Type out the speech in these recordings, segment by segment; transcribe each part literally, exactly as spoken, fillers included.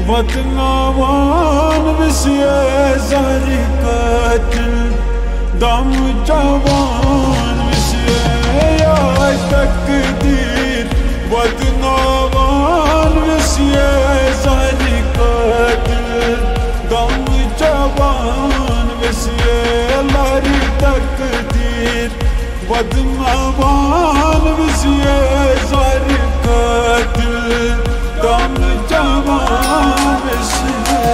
वतनावान विसिए ज़ारी कातिल दम जवान विसिए या तकदीर वतनावान विसिए ज़ारी कातिल दम जवान विसिए लारी तकदीर वतनावान विसिए ज़ारी कातिल दम जवान विसिए।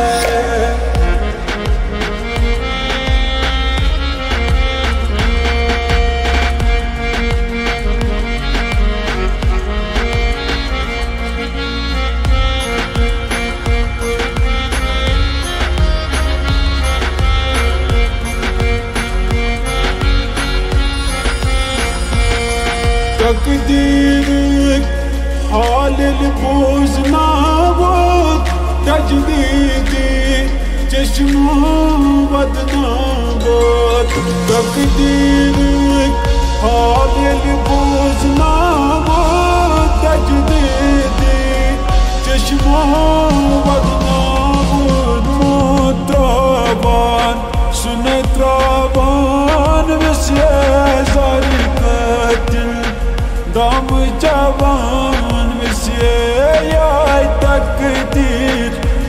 तकदीर हालिल बोझना वो तजदीदी चश्मा बदना वो तकदीर हालिल बोझना वो तजदीदी चश्मा बदना वो मोत्राबान सुनेत्राबान विसिए ज़ारी कातिल दम जवान विसिए या तकदीर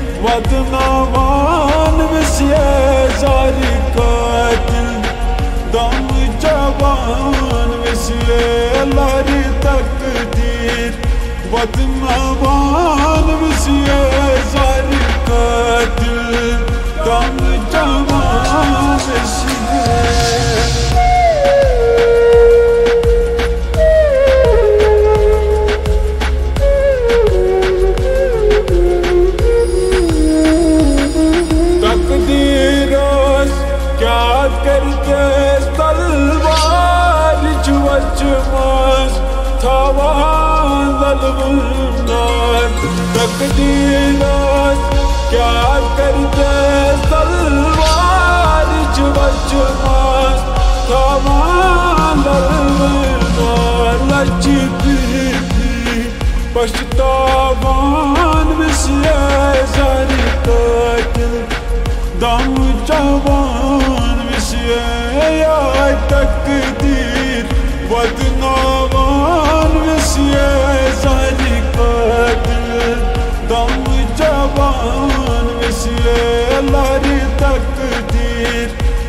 वतनावान विसिए ज़ारी कातिल दम जवान विसिए लारी तकदीर वतनावान विसिए ज़ारी कातिल दम जवान विसिए। करके तलवार चुवचमास थावान दलवनार तकदीरास क्या करके तलवार चुवचमास थावान दलवनार लची पीती पछतावान विसिए ज़ारी कातिल दम जवान विसिए या तकदीर वतनावान विसिए ज़ारी कातिल दम जवान विसिए लारी तकदीर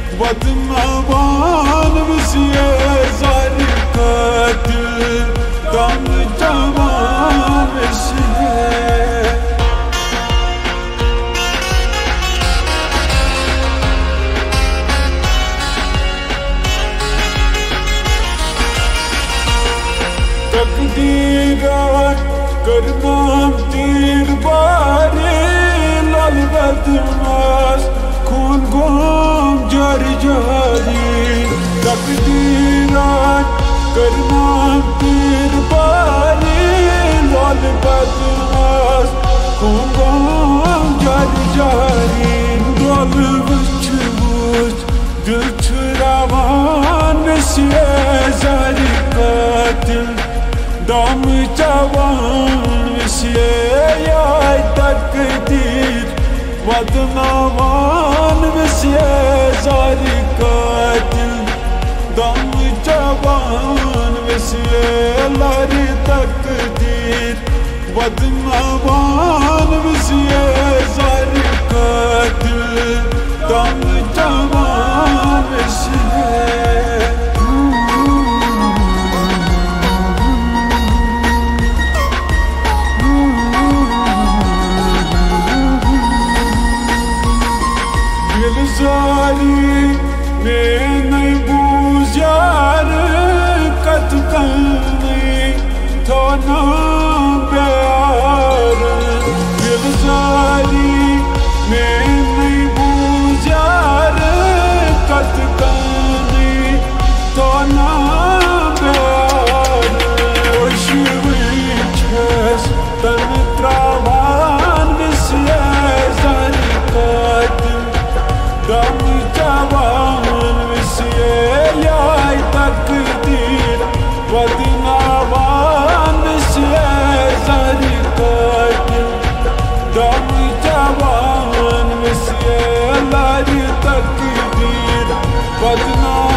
वतनावान विसिए ज़ारी कातिल दम जवान विसिए। तकदीरात करनाम तीर बारे लाल बदमाश खून गुम जारी जारी तकदीरात करनाम तीर बारे लाल बदमाश खून गुम जारी जारी दिल वुच वुच दिल छुरावान विसिए ज़ारी कातिल दम जवान विसिए या तकदीर वतनावान विसिए ज़ारी कातिल दम जवान विसिए लारी तकदीर वतनावान विसिए ज़ारी कातिल दम जवान विसिए। ज़ारी में नहीं बूझ यार कत नहीं थाना प्यार दिल ज़ारी में नहीं बूझ यार तकदीर बदनाम